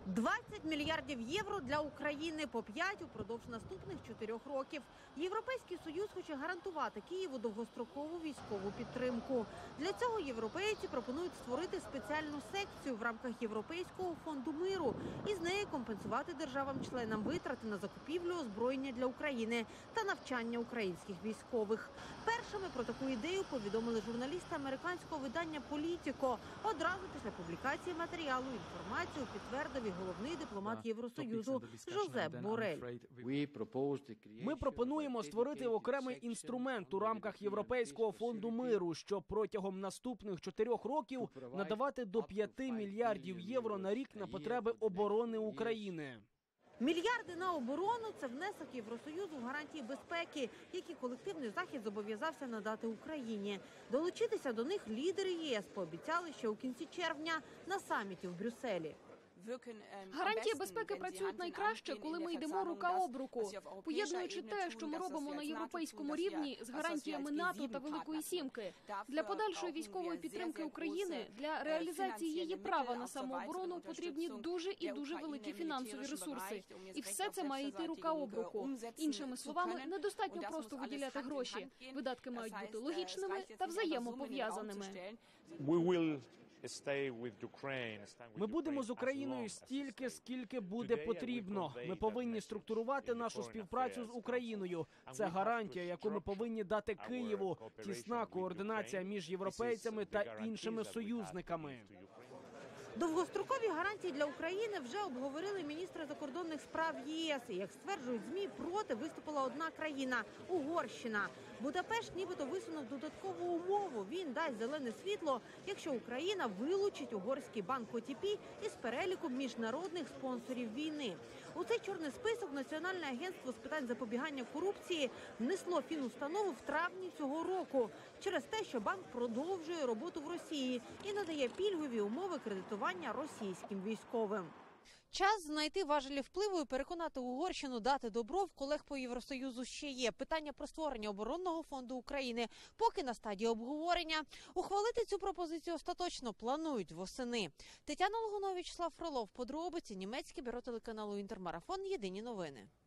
20 мільярдів євро для України по 5 упродовж наступних 4 років. Європейський Союз хоче гарантувати Києву довгострокову військову підтримку. Для цього європейці пропонують створити спеціальну секцію в рамках Європейського фонду миру і з неї компенсувати державам-членам витрати на закупівлю озброєння для України та навчання українських військових. Першими про таку ідею повідомили журналісти американського видання «Політіко». Одразу після публікації матеріалу інформацію підтвердив і головний дипломат Євросоюзу Жозеп Борель. Ми пропонуємо створити окремий інструмент у рамках Європейського фонду миру, щоб протягом наступних 4 років надавати до 5 мільярдів євро на рік на потреби оборони України. Мільярди на оборону – це внесок Євросоюзу в гарантії безпеки, які колективний Захід зобов'язався надати Україні. Долучитися до них лідери ЄС пообіцяли ще у кінці червня на саміті в Брюсселі. Гарантії безпеки працюють найкраще, коли ми йдемо рука об руку, поєднуючи те, що ми робимо на європейському рівні з гарантіями НАТО та Великої Сімки. Для подальшої військової підтримки України, для реалізації її права на самооборону потрібні дуже і дуже великі фінансові ресурси. І все це має йти рука об руку. Іншими словами, недостатньо просто виділяти гроші. Видатки мають бути логічними та взаємопов'язаними. Ми будемо з Україною стільки, скільки буде потрібно. Ми повинні структурувати нашу співпрацю з Україною. Це гарантія, яку ми повинні дати Києву. Тісна координація між європейцями та іншими союзниками. Довгострокові гарантії для України вже обговорили міністри закордонних справ ЄС. І, як стверджують ЗМІ, проти виступила одна країна – Угорщина. Будапешт нібито висунув додаткову умову. Він дасть зелене світло, якщо Україна вилучить угорський банк ОТП із переліку міжнародних спонсорів війни. У цей чорний список Національне агентство з питань запобігання корупції внесло фінустанову в травні цього року через те, що банк продовжує роботу в Росії і надає пільгові умови кредитування російським військовим. Час знайти важелі впливу і переконати Угорщину дати добро в колег по Євросоюзу ще є. Питання про створення оборонного фонду України поки на стадії обговорення. Ухвалити цю пропозицію остаточно планують восени. Тетяна Логунова, Вячеслав Фролов. Подробиці. Німецьке бюро телеканалу «Інтермарафон». Єдині новини.